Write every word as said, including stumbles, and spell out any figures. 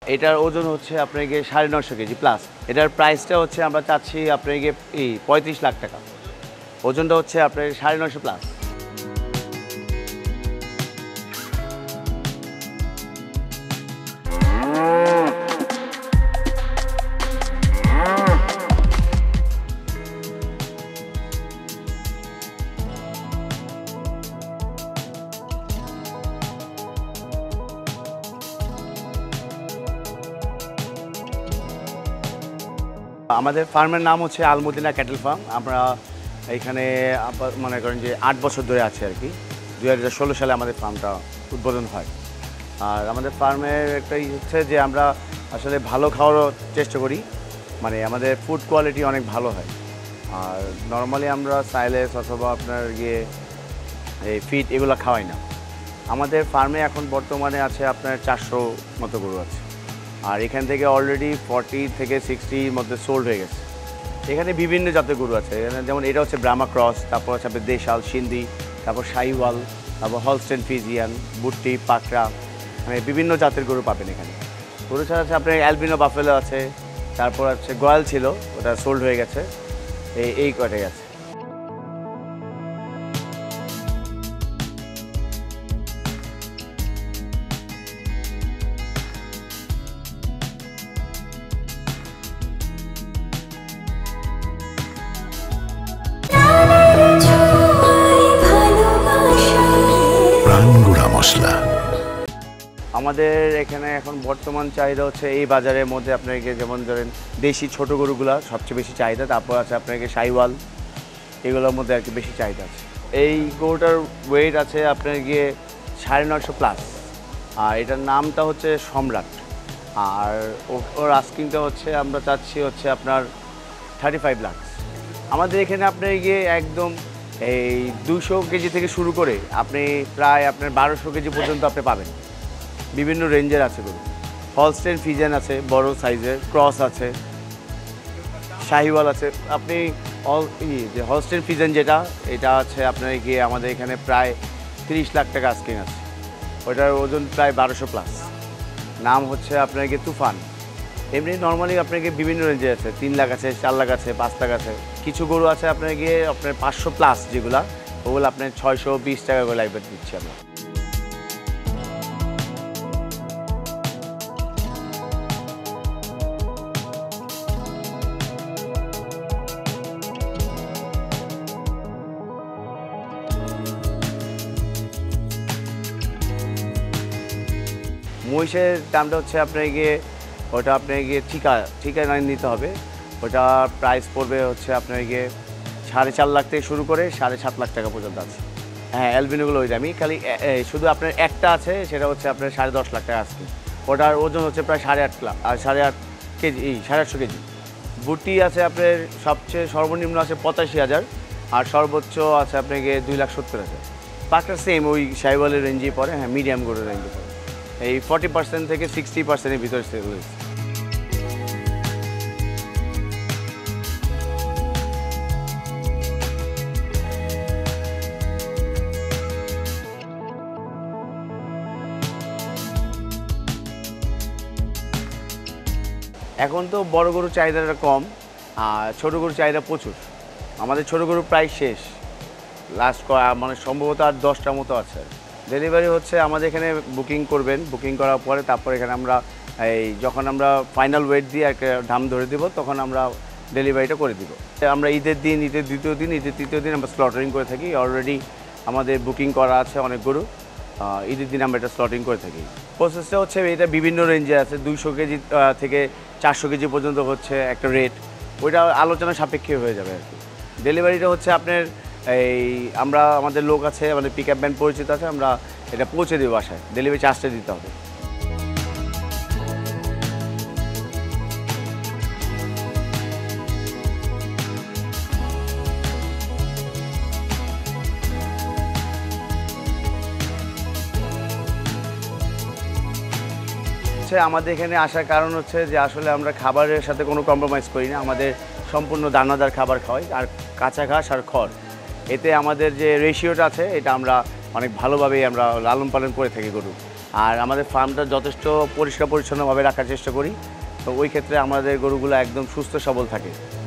এটার ওজন হচ্ছে আপনার গিয়ে সাড়ে নশো কেজি প্লাস। এটার প্রাইসটা হচ্ছে আমরা চাচ্ছি আপনার গিয়ে এই পঁয়ত্রিশ লাখ টাকা। ওজনটা হচ্ছে আপনার সাড়ে নশো প্লাস। আমাদের ফার্মের নাম হচ্ছে আলমদিনা ক্যাটেল ফার্ম। আমরা এখানে মনে করেন যে আট বছর ধরে আছি আর কি। দুই হাজার ষোলো সালে আমাদের ফার্মটা উদ্বোধন হয়। আর আমাদের ফার্মের একটা ই হচ্ছে যে আমরা আসলে ভালো খাওয়ারও চেষ্টা করি, মানে আমাদের ফুড কোয়ালিটি অনেক ভালো হয়। আর নর্মালি আমরা সাইলেস অথবা আপনার গিয়ে এই ফিড এগুলো খাওয়াই না। আমাদের ফার্মে এখন বর্তমানে আছে আপনার চারশো মতো গরু আছে। আর এখান থেকে অলরেডি ফর্টি থেকে সিক্সটির মধ্যে সোল্ড হয়ে গেছে। এখানে বিভিন্ন জাতের গরু আছে, যেমন এটা হচ্ছে ব্রাহ্মা ক্রস, তারপর হচ্ছে আপনার দেশাল, সিন্ধি, তারপর শাহিওয়াল, তারপর হলস্টেন ফিজিয়ান, বুট্টি, পাকড়া, মানে বিভিন্ন জাতের গরু পাবেন এখানে। গরু ছাড়া আছে আপনার অ্যালবিনো বাফেলো আছে, তারপর হচ্ছে গয়াল ছিল, ওটা সোল্ড হয়ে গেছে। এই এই কটাই আছে। আমাদের এখানে এখন বর্তমান চাহিদা হচ্ছে এই বাজারের মধ্যে আপনাকে যেমন ধরেন দেশি ছোট গরুগুলা সবচেয়ে বেশি চাহিদা, তারপর আছে আপনাকে শাহিওয়াল, এগুলোর মধ্যে আর কি বেশি চাহিদা আছে। এই গরুটার ওয়েট আছে আপনার গিয়ে সাড়ে নশো প্লাস। আর এটার নামটা হচ্ছে সম্রাট। আর ওর আস্কিংটা হচ্ছে আমরা চাচ্ছি হচ্ছে আপনার থার্টি ফাইভ লাখ। আমাদের এখানে আপনার গিয়ে একদম এই দুশো কেজি থেকে শুরু করে আপনি প্রায় আপনার বারোশো কেজি পর্যন্ত আপনি পাবেন। বিভিন্ন রেঞ্জের আছে গরু। হলস্টেন ফিজিয়ান আছে বড় সাইজের, ক্রস আছে, শাহিওয়াল আছে। আপনি অল যে হলস্টেন ফিজিয়ান যেটা, এটা আছে আপনার গিয়ে আমাদের এখানে প্রায় তিরিশ লাখ টাকা আস্কিং আছে। ওটার ওজন প্রায় বারোশো প্লাস। নাম হচ্ছে আপনার গিয়ে তুফান। এমনি নর্মালি আপনাকে বিভিন্ন রেঞ্জে আছে, তিন লাখ আছে, চার লাখ আছে, পাঁচ লাখ আছে। কিছু গরু আছে আপনার গিয়ে আপনার পাঁচশো প্লাস, যেগুলা ওগুলো আপনার ছয়শো বিশ টাকা করে লাইভেট দিচ্ছি আমরা। মহিষের দামটা হচ্ছে আপনার গিয়ে ওটা আপনার গিয়ে ঠিকা ঠিকায় নিতে হবে। ওটা প্রাইস পড়বে হচ্ছে আপনার গিয়ে সাড়ে চার লাখ থেকে শুরু করে সাড়ে সাত লাখ টাকা পর্যন্ত আছে। হ্যাঁ, অ্যালবিনোগুলো ওই দামি, খালি শুধু আপনার একটা আছে, সেটা হচ্ছে আপনার সাড়ে দশ লাখ টাকা আজকে। ওটার ওজন হচ্ছে প্রায় সাড়ে আট লাখ আর সাড়ে আট কেজি এই সাড়ে আটশো কেজি। বুটি আছে আপনার সবচেয়ে সর্বনিম্ন আছে পঁচাশি হাজার আর সর্বোচ্চ আছে আপনার গিয়ে দুই লাখ সত্তর হাজার। পাকটা সেম ওই শাহিওয়ালের রেঞ্জেই পড়ে। হ্যাঁ, মিডিয়াম গরুর রেঞ্জে পড়ে। এই ফর্টি পার্সেন্ট থেকে সিক্সটি পার্সেন্টের ভিতরে সেল হয়েছে। এখন তো বড় গরুর চাহিদাটা কম আর ছোটো গরুর চাহিদা প্রচুর। আমাদের ছোটো গরুর প্রায় শেষ, লাস্ট মানে সম্ভবত আর দশটার মতো আছে। ডেলিভারি হচ্ছে আমাদের এখানে বুকিং করবেন, বুকিং করার পরে তারপর এখানে আমরা এই যখন আমরা ফাইনাল ওয়েট দিয়ে একটা দাম ধরে দিব, তখন আমরা ডেলিভারিটা করে দিব। আমরা ঈদের দিন, ঈদের দ্বিতীয় দিন, ঈদের তৃতীয় দিন আমরা স্লটারিং করে থাকি। অলরেডি আমাদের বুকিং করা আছে অনেক গরু। ঈদের দিন আমরা এটা স্লটিং করে থাকি। প্রসেসটা হচ্ছে এটা বিভিন্ন রেঞ্জে আছে, দুইশো কেজি থেকে চারশো কেজি পর্যন্ত হচ্ছে একটা রেট। ওইটা আলোচনা সাপেক্ষে হয়ে যাবে আর কি। ডেলিভারিটা হচ্ছে আপনার এই আমরা আমাদের লোক আছে, আমাদের পিক আপ ভ্যান পরিচিত আছে, আমরা এটা পৌঁছে দেবো বাসায়। ডেলিভারি চার্জটা দিতে হবে। আমাদের এখানে আসার কারণ হচ্ছে যে আসলে আমরা খাবারের সাথে কোনো কম্প্রোমাইজ করি না। আমাদের সম্পূর্ণ দানাদার খাবার খাওয়াই, আর কাঁচা ঘাস আর খড়। এতে আমাদের যে রেশিওটা আছে এটা আমরা অনেক ভালোভাবেই আমরা লালন পালন করে থাকি গরু। আর আমাদের ফার্মটা যথেষ্ট পরিষ্কার পরিচ্ছন্নভাবে রাখার চেষ্টা করি, তো ওই ক্ষেত্রে আমাদের গরুগুলো একদম সুস্থ সবল থাকে।